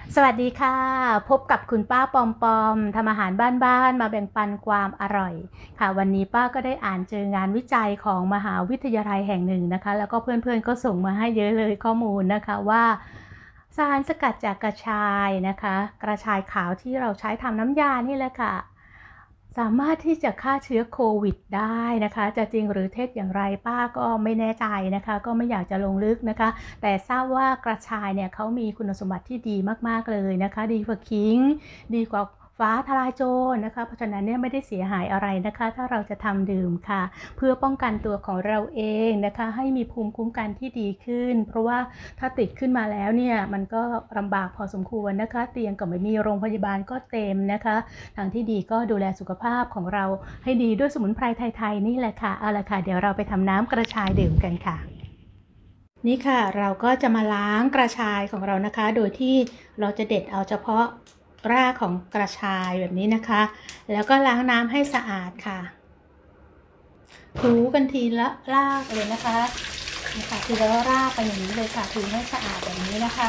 สวัสดีค่ะพบกับคุณป้าปอมปอมทำอาหารบ้านๆมาแบ่งปันความอร่อยค่ะวันนี้ป้าก็ได้อ่านเจองานวิจัยของมหาวิทยาลัยแห่งหนึ่งนะคะแล้วก็เพื่อนๆก็ส่งมาให้เยอะเลยข้อมูลนะคะว่าสารสกัดจากกระชายนะคะกระชายขาวที่เราใช้ทำน้ำยานี่แหละค่ะสามารถที่จะฆ่าเชื้อโควิดได้นะคะจะจริงหรือเท็จอย่างไรป้าก็ไม่แน่ใจนะคะก็ไม่อยากจะลงลึกนะคะ แต่ทราบว่ากระชายเนี่ยเขามีคุณสมบัติที่ดีมากๆเลยนะคะดีกว่าขิงดีกว่าฟ้าทลายโจรนะคะเพราะฉะนั้นเนี่ยไม่ได้เสียหายอะไรนะคะถ้าเราจะทำดื่มค่ะเพื่อป้องกันตัวของเราเองนะคะให้มีภูมิคุ้มกันที่ดีขึ้นเพราะว่าถ้าติดขึ้นมาแล้วเนี่ยมันก็ลำบากพอสมควรนะคะเตียงก็ไม่มีโรงพยาบาลก็เต็มนะคะทางที่ดีก็ดูแลสุขภาพของเราให้ดีด้วยสมุนไพรไทยๆนี่แหละค่ะเอาละค่ะเดี๋ยวเราไปทำน้ำกระชายดื่มกันค่ะ นี่ค่ะเราก็จะมาล้างกระชายของเรานะคะโดยที่เราจะเด็ดเอาเฉพาะรากของกระชายแบบนี้นะคะแล้วก็ล้างน้ำให้สะอาดค่ะถูกันทีละรากเลยนะคะนี่ค่ะทีละรากไปอย่างนี้เลยค่ะถูให้สะอาดแบบนี้นะคะ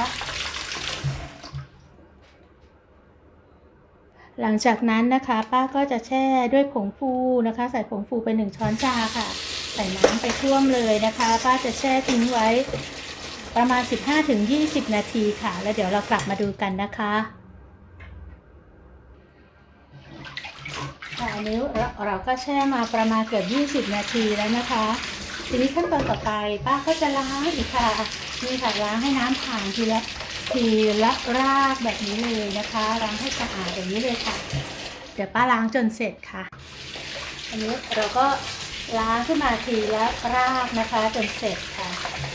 หลังจากนั้นนะคะป้าก็จะแช่ด้วยผงฟูนะคะใส่ผงฟูไป1 ช้อนชาค่ะใส่น้ำไปท่วมเลยนะคะป้าจะแช่ทิ้งไว้ประมาณ 15-20 นาทีค่ะแล้วเดี๋ยวเรากลับมาดูกันนะคะอันนี้เราก็แช่มาประมาณเกือบ20 นาทีแล้วนะคะทีนี้ขั้นตอนต่อไปป้าก็จะล้างอีกค่ะนี่ค่ะล้างให้น้ำผ่านทีละรากแบบนี้เลยนะคะล้างให้สะอาดแบบนี้เลยค่ะเดี๋ยวป้าล้างจนเสร็จค่ะอันนี้เราก็ล้างขึ้นมาทีละรากนะคะจนเสร็จค่ะ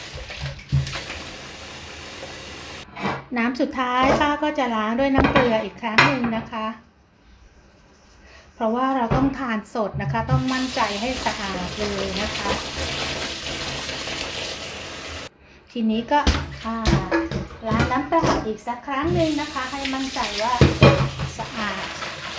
น้ำสุดท้ายป้าก็จะล้างด้วยน้ำเกลืออีกครั้งหนึ่งนะคะเพราะว่าเราต้องทานสดนะคะต้องมั่นใจให้สะอาดเลยนะคะทีนี้ก็ล้างน้ำเปล่าอีกสักครั้งหนึ่งนะคะให้มั่นใจว่าสะอาด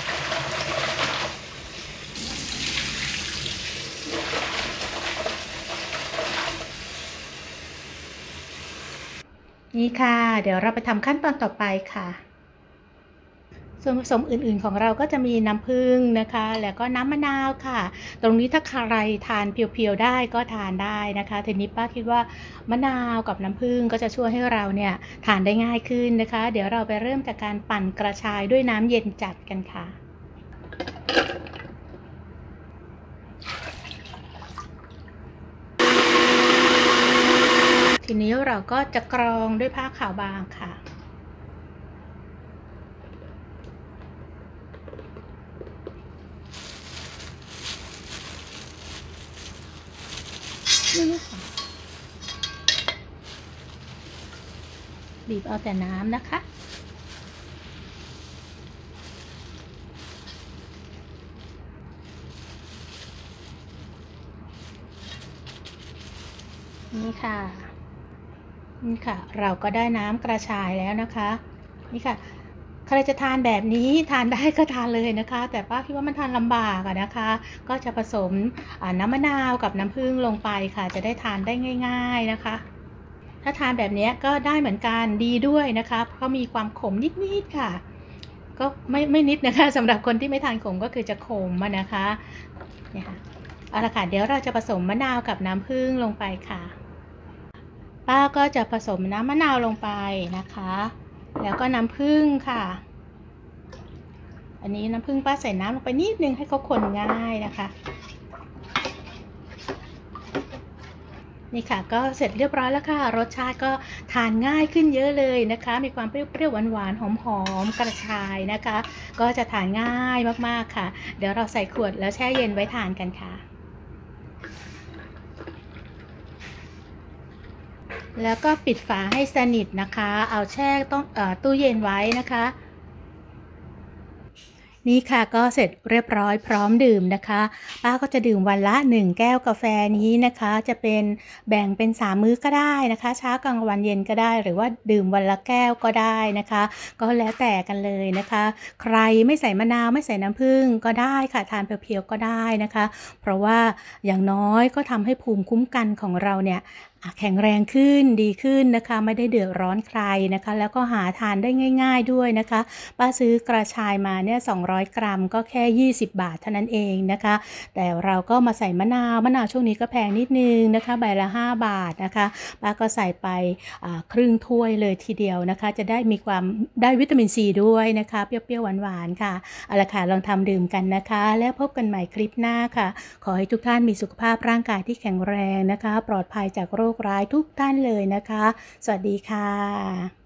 นี่ค่ะเดี๋ยวเราไปทำขั้นตอนต่อไปค่ะส่วนผสมอื่นๆของเราก็จะมีน้ำผึ้งนะคะแล้วก็น้ำมะนาวค่ะตรงนี้ถ้าใครทานเพียวๆได้ก็ทานได้นะคะทีนี้ป้าคิดว่ามะนาวกับน้ำผึ้งก็จะช่วยให้เราเนี่ยทานได้ง่ายขึ้นนะคะเดี๋ยวเราไปเริ่มจากการปั่นกระชายด้วยน้ำเย็นจัดกันค่ะทีนี้เราก็จะกรองด้วยผ้าขาวบางค่ะบีบเอาแต่น้ำนะคะนี่ค่ะนี่ค่ะเราก็ได้น้ำกระชายแล้วนะคะนี่ค่ะใครจะทานแบบนี้ทานได้ก็ทานเลยนะคะแต่ป้าคิดว่ามันทานลำบากอะนะคะก็จะผสมน้ำมะนาวกับน้ำผึ้งลงไปค่ะจะได้ทานได้ง่ายๆนะคะถ้าทานแบบนี้ก็ได้เหมือนกันดีด้วยนะคะเพราะมีความขมนิดๆค่ะก็ไม่นิดนะคะสำหรับคนที่ไม่ทานขมก็คือจะขมนะคะเนี่ยค่ะเอาละค่ะเดี๋ยวเราจะผสมมะนาวกับน้ำผึ้งลงไปค่ะ ป้าก็จะผสมน้ำมะนาวลงไปนะคะแล้วก็น้ำผึ้งค่ะอันนี้น้ำผึ้งป้าใส่น้ำลงไปนิดนึงให้เขาคนง่ายนะคะนี่ค่ะก็เสร็จเรียบร้อยแล้วค่ะรสชาติก็ทานง่ายขึ้นเยอะเลยนะคะมีความเปรี้ยวๆหวานๆหอมๆกระชายนะคะก็จะทานง่ายมากๆค่ะเดี๋ยวเราใส่ขวดแล้วแช่เย็นไว้ทานกันค่ะแล้วก็ปิดฝาให้สนิทนะคะเอาแช่ตู้เย็นไว้นะคะนี่ค่ะก็เสร็จเรียบร้อยพร้อมดื่มนะคะป้าก็จะดื่มวันละ1แก้วกาแฟนี้นะคะจะเป็นแบ่งเป็น3มื้อก็ได้นะคะเช้ากลางวันเย็นก็ได้หรือว่าดื่มวันละแก้วก็ได้นะคะก็แล้วแต่กันเลยนะคะใครไม่ใส่มะนาวไม่ใส่น้ำผึ้งก็ได้ค่ะทานเพียวๆก็ได้นะคะเพราะว่าอย่างน้อยก็ทำให้ภูมิคุ้มกันของเราเนี่ยแข็งแรงขึ้นดีขึ้นนะคะไม่ได้เดือดร้อนใครนะคะแล้วก็หาทานได้ง่ายๆด้วยนะคะป้าซื้อกระชายมาเนี่ย200กรัมก็แค่20บาทเท่านั้นเองนะคะแต่เราก็มาใส่มะนาวช่วงนี้ก็แพงนิดนึงนะคะใบละ5บาทนะคะป้าก็ใส่ไปครึ่งถ้วยเลยทีเดียวนะคะจะได้วิตามินซีด้วยนะคะเปรี้ยวๆหวานๆค่ะเอาละค่ะลองทำดื่มกันนะคะแล้วพบกันใหม่คลิปหน้าค่ะขอให้ทุกท่านมีสุขภาพร่างกายที่แข็งแรงนะคะปลอดภัยจากโรคร้ายทุกท่านเลยนะคะสวัสดีค่ะ